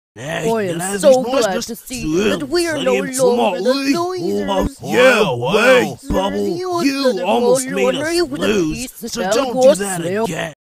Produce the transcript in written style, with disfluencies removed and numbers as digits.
I am so glad to see that we are no longer the losers. Yeah, wait, Bubble, you almost made us lose, so don't do that again.